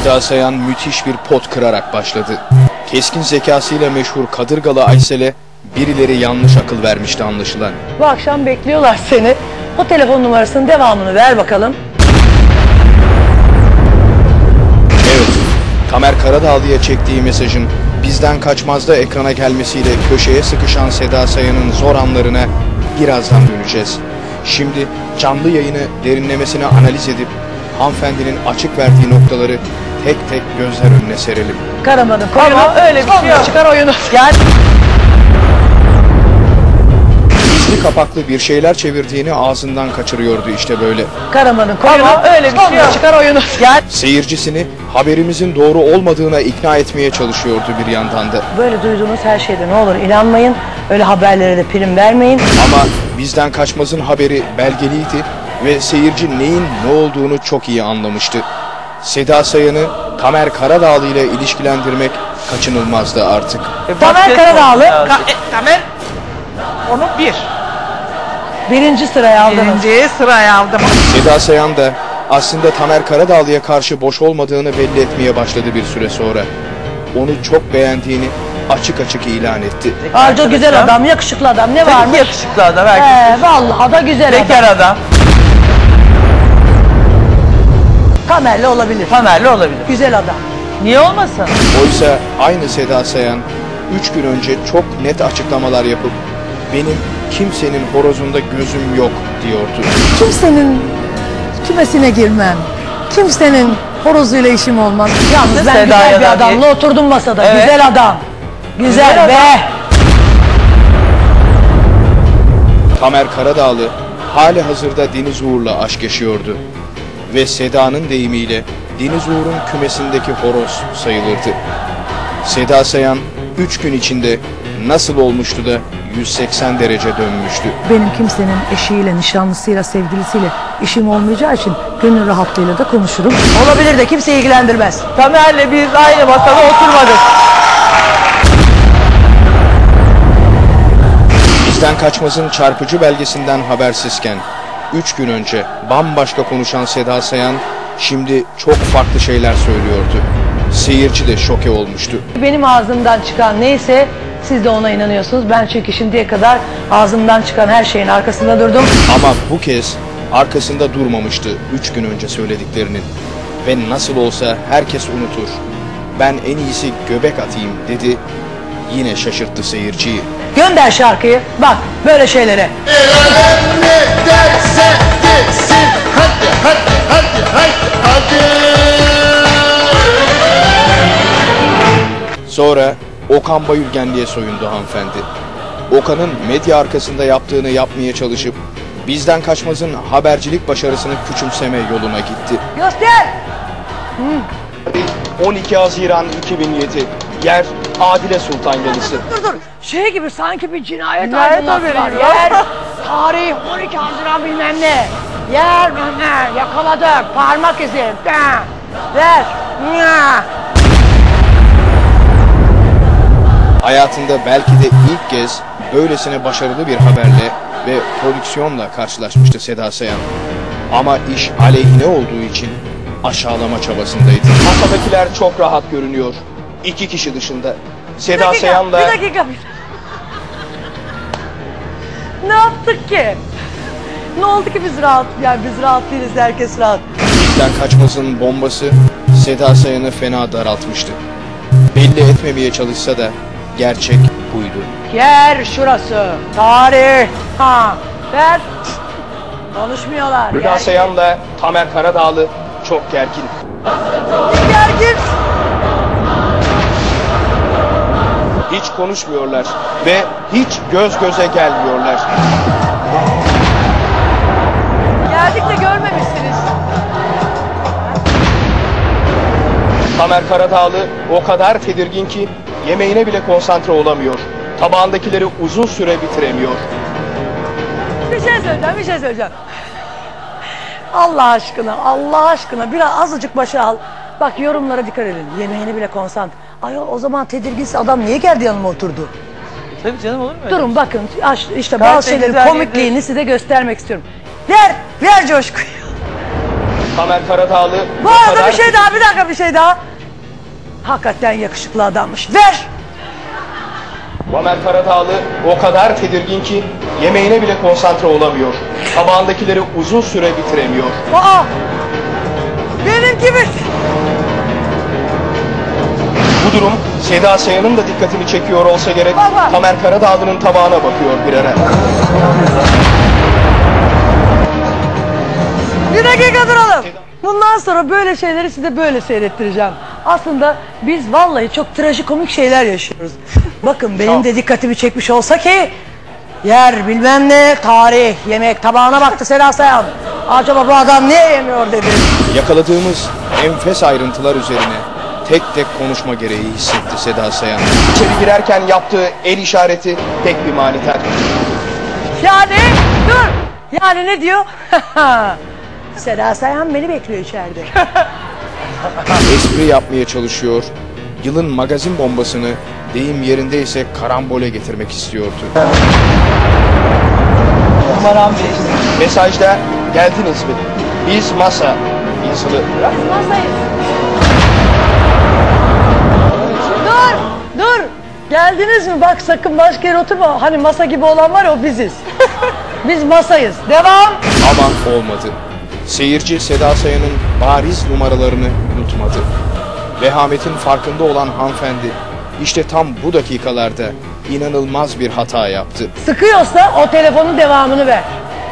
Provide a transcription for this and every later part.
Seda Sayan müthiş bir pot kırarak başladı. Keskin zekasıyla meşhur Kadırgalı Aysel'e birileri yanlış akıl vermişti anlaşılan. Bu akşam bekliyorlar seni. O telefon numarasının devamını ver bakalım. Evet, Tamer Karadağlı'ya çektiği mesajın Bizden Kaçmaz'da ekrana gelmesiyle köşeye sıkışan Seda Sayan'ın zor anlarına birazdan döneceğiz. Şimdi canlı yayını derinlemesine analiz edip hanımefendinin açık verdiği noktaları tek tek gözler önüne serelim. Karaman'ın koyunu öyle bir şey yok. Çıkar oyunu. Gel. Gizli kapaklı bir şeyler çevirdiğini ağzından kaçırıyordu işte böyle. Karaman'ın koyunu öyle bir şey yok. Çıkar oyunu. Gel. Seyircisini haberimizin doğru olmadığına ikna etmeye çalışıyordu bir yandan da. Böyle duyduğunuz her şeyde ne olur inanmayın. Öyle haberlere de prim vermeyin. Ama Bizden Kaçmaz'ın haberi belgeliydi ve seyirci neyin ne olduğunu çok iyi anlamıştı. Seda Sayan'ı Tamer Karadağlı ile ilişkilendirmek kaçınılmazdı artık. Tamer Karadağlı. Tamer onu Birinci sıraya aldınız. birinci sıraya aldım. Seda Sayan da aslında Tamer Karadağlı'ya karşı boş olmadığını belli etmeye başladı bir süre sonra. Onu çok beğendiğini açık açık ilan etti. Ayrıca güzel adam, yakışıklı adam. Ne varmış? Yakışıklı adam. Vallahi da güzel adam. Bekar adam. Tamer'le olabilir. Tamer'le olabilir. Güzel adam. Niye olmasın? Oysa aynı Seda Sayan 3 gün önce çok net açıklamalar yapıp benim kimsenin horozunda gözüm yok diyordu. Kimsenin kümesine girmem. Kimsenin horozuyla işim olmaz. Yalnız ben Seda'ya güzel bir da adamla oturdum masada. Evet. Güzel adam. Güzel Güzel be. adam. Tamer Karadağlı hali hazırda Deniz Uğur'la aşk yaşıyordu. Ve Seda'nın deyimiyle Deniz Uğur'un kümesindeki horoz sayılırdı. Seda Sayan 3 gün içinde nasıl olmuştu da 180 derece dönmüştü. Benim kimsenin eşiyle, nişanlısıyla, sevgilisiyle işim olmayacağı için gönül rahatlığıyla da konuşurum. Olabilir de kimse ilgilendirmez. Tamer'le biz aynı masada oturmadık. Bizden Kaçmaz'ın çarpıcı belgesinden habersizken 3 gün önce bambaşka konuşan Seda Sayan şimdi çok farklı şeyler söylüyordu. Seyirci de şoke olmuştu. Benim ağzımdan çıkan neyse siz de ona inanıyorsunuz. Ben çünkü şimdiye kadar ağzımdan çıkan her şeyin arkasında durdum. Ama bu kez arkasında durmamıştı 3 gün önce söylediklerinin. Ve nasıl olsa herkes unutur. Ben en iyisi göbek atayım dedi. Yine şaşırttı seyirciyi. Gönder şarkıyı. Bak böyle şeylere. El alem ne derse desin. Hadi hadi hadi hadi hadi. Sonra Okan Bayülgenli'ye soyundu hanımefendi. Okan'ın medya arkasında yaptığını yapmaya çalışıp Bizden Kaçmaz'ın habercilik başarısını küçümseme yoluna gitti. Göster. 12 Haziran 2007. Yer Adile Sultan Yalısı. Dur. Şey gibi sanki bir cinayet Cinayet aydınlatma var. haberi Yer, tarih 12 Haziran bilmem ne. Yer, yakaladık. Parmak izi. Ver. Hayatında belki de ilk kez böylesine başarılı bir haberle ve prodüksiyonla karşılaşmıştı Seda Sayan. Ama iş aleyhine olduğu için aşağılama çabasındaydı. Masadakiler çok rahat görünüyor. 2 kişi dışında. Seda Sayan'la... Bir dakika. Ne yaptık ki? Ne oldu ki biz rahat? Yani biz rahat değiliz, herkes rahat. Bizden Kaçmaz'ın bombası Seda Sayan'ı fena daraltmıştı. Belli etmemeye çalışsa da gerçek buydu. Yer şurası. Tarih. Ver. Konuşmuyorlar. Seda Sayan'la Tamer Karadağlı çok gergin. Gergin. Hiç konuşmuyorlar ve hiç göz göze gelmiyorlar. Geldik de görmemişsiniz. Tamer Karadağlı o kadar tedirgin ki yemeğine bile konsantre olamıyor. Tabağındakileri uzun süre bitiremiyor. Bir şey söyleyeceğim. Allah aşkına biraz azıcık başa al. Bak yorumlara dikkat edin. Yemeğine bile konsantre. Ayol o zaman tedirginse adam niye geldi yanıma oturdu? Tabii canım, olur mu öyle? Durun bakın işte Gayet bazı şeylerin güzel komikliğini size göstermek istiyorum. Ver coşkuyu. Tamer Karadağlı... Bu arada bir şey daha, bir dakika, bir şey daha. Hakikaten yakışıklı adammış. Ver! Tamer Karadağlı o kadar tedirgin ki yemeğine bile konsantre olamıyor. Tabağındakileri uzun süre bitiremiyor. Aa! Benim gibi. Bu durum Seda Sayan'ın da dikkatini çekiyor olsa gerek. Baba. Tamer Karadağlı'nın tabağına bakıyor birer. Bir dakika duralım. Bundan sonra böyle şeyleri size böyle seyrettireceğim. Aslında biz vallahi çok trajikomik şeyler yaşıyoruz. Bakın benim de dikkatimi çekmiş olsa ki yer bilmem ne, tarih, yemek tabağına baktı Seda Sayan. Acaba bu adam niye yemiyor dedi. Yakaladığımız enfes ayrıntılar üzerine tek tek konuşma gereği hissetti Seda Sayan. İçeri girerken yaptığı el işareti pek bir maniter. Yani dur. Yani ne diyor? Seda Sayan beni bekliyor içeride. Espri yapmaya çalışıyor. Yılın magazin bombasını deyim yerindeyse karambole getirmek istiyordu. Numaram değişti. Mesajda geldiniz mi? Biz masa yazılı. Dur. Geldiniz mi? Bak sakın başka yere oturma. Hani masa gibi olan var ya, o biziz. Biz masayız. Devam. Ama olmadı. Seyirci Seda Sayan'ın bariz numaralarını unutmadı. Vehametin farkında olan hanımefendi işte tam bu dakikalarda inanılmaz bir hata yaptı. Sıkıyorsa o telefonun devamını ver.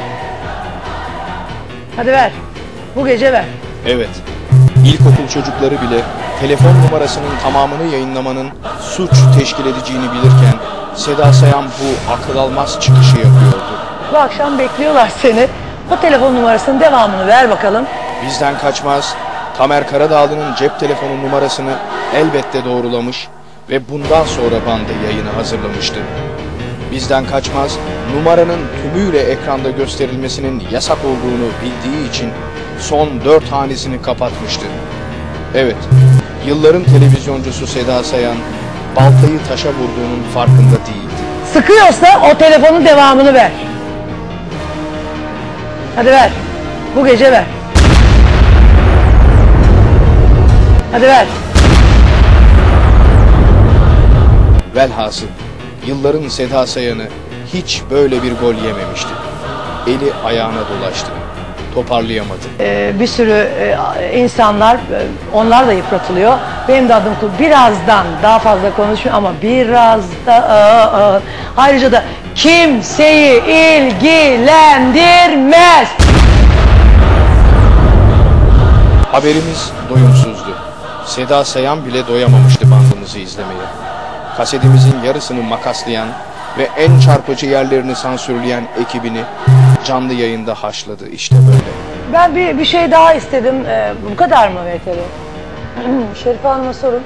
Hadi ver. Bu gece ver. Evet, ilkokul çocukları bile telefon numarasının tamamını yayınlamanın suç teşkil edeceğini bilirken Seda Sayan bu akıl almaz çıkışı yapıyordu. Bu akşam bekliyorlar seni. O telefon numarasının devamını ver bakalım. Bizden kaçmaz, Tamer Karadağlı'nın cep telefonu numarasını elbette doğrulamış ve bundan sonra bandı yayını hazırlamıştı. Bizden kaçmaz, numaranın tümüyle ekranda gösterilmesinin yasak olduğunu bildiği için son 4 hanesini kapatmıştı. Evet, yılların televizyoncusu Seda Sayan, baltayı taşa vurduğunun farkında değildi. Sıkıyorsa o telefonun devamını ver. Hadi ver. Bu gece ver. Hadi ver. Velhasıl, yılların Seda Sayan'ı hiç böyle bir gol yememişti. Eli ayağına dolaştı. Toparlayamadı. Bir sürü insanlar, onlar da yıpratılıyor. Benim de adım birazdan daha fazla konuşmuyor ama biraz da ayrıca da kimseyi ilgilendirmez. Haberimiz doyumsuzdu. Seda Sayan bile doyamamıştı bandımızı izlemeye. Kasetimizin yarısını makaslayan ve en çarpıcı yerlerini sansürleyen ekibini canlı yayında haşladı işte böyle. Ben bir şey daha istedim. Bu kadar mı VTR? Şerife Hanım'a sorun.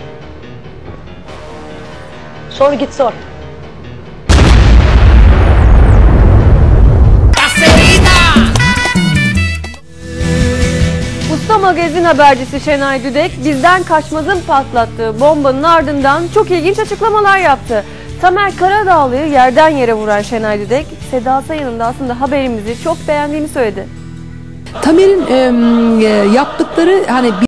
Sor git sor. Usta magazin habercisi Şenay Düdek, bizden kaçmazın patlattığı bombanın ardından çok ilginç açıklamalar yaptı. Tamer Karadağlı'yı yerden yere vuran Şenay Düdek, Seda Sayan'ın da aslında haberimizi çok beğendiğini söyledi. Tamer'in yaptıkları hani